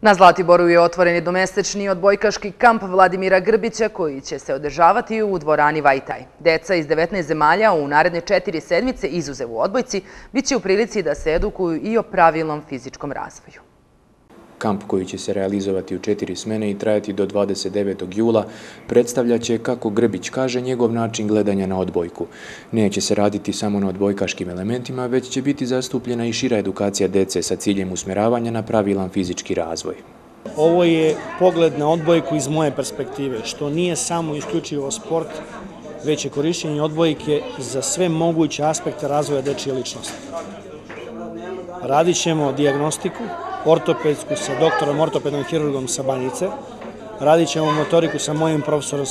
Na Zlatiboru je otvoren jednomesečni odbojkaški kamp Vladimira Grbića koji će se održavati u dvorani Vajtaj. Deca iz 19 zemalja u naredne 4 sedmice, izuzev u odbojci, bit će u prilici da se edukuju i o pravilnom fizičkom razvoju. Kamp koji će se realizovati u 4 smene i trajati do 29. jula predstavljaće, kako Grbić kaže, njegov način gledanja na odbojku. Neće se raditi samo na odbojkaškim elementima, već će biti zastupljena i šira edukacija dece sa ciljem usmjeravanja na pravilan fizički razvoj. Ovo je pogled na odbojku iz moje perspektive, što nije samo isključivo sport, već je korišćenje odbojke za sve moguće aspekte razvoja dečije ličnosti. Radit ćemo dijagnostiku, ortopedsku sa doktorom ortopedom hirurgom sa Banjice. Radit ćemo motoriku sa mojim profesorom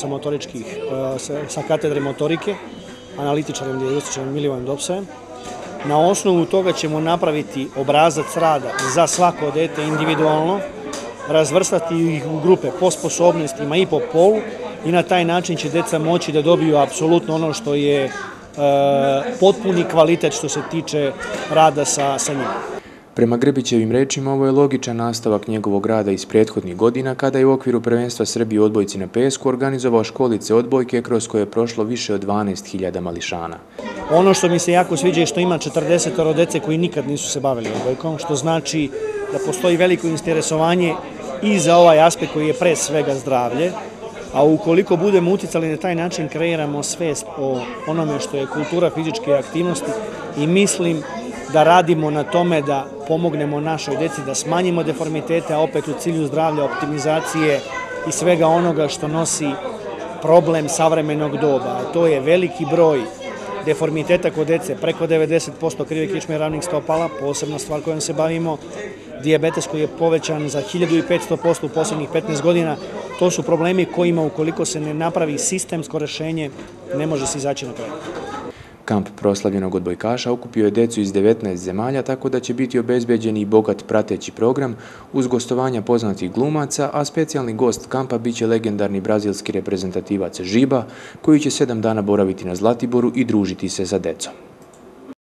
sa katedre motorike, analitičarem, dijagnostičarem Milivojem Dopsajem. Na osnovu toga ćemo napraviti obrazac rada za svako dete individualno, razvrstati ih u grupe po sposobnostima i po polu i na taj način će deca moći da dobiju apsolutno ono što je potpuni kvalitet što se tiče rada sa njima. Prema Grbićevim rečima, ovo je logičan nastavak njegovog rada iz prethodnih godina, kada je u okviru prvenstva Srbije u odbojci na pesku organizovao školice odbojke kroz koje je prošlo više od 12.000 mališana. Ono što mi se jako sviđa je što ima 40 dece koji nikad nisu se bavili odbojkom, što znači da postoji veliko interesovanje i za ovaj aspekt koji je pre svega zdravlje, a ukoliko budemo uticali na taj način, kreiramo svest o onome što je kultura fizičke aktivnosti i mislim da radimo na tome da pomognemo našoj deci da smanjimo deformitete, a opet u cilju zdravlja, optimizacije i svega onoga što nosi problem savremenog doba. To je veliki broj deformiteta kod dece, preko 90% krive kičme i ravnih stopala, posebna stvar kojom se bavimo, dijabetes koji je povećan za 1500% u posljednjih 15 godina. To su problemi kojima, ukoliko se ne napravi sistemsko rešenje, ne može se izaći na kraj. Kamp proslavljenog odbojkaša okupio je decu iz 19 zemalja, tako da će biti obezbeđen i bogat prateći program uz gostovanja poznatih glumaca, a specijalni gost kampa biće legendarni brazilski reprezentativac Žiba, koji će 7 dana boraviti na Zlatiboru i družiti se sa decom.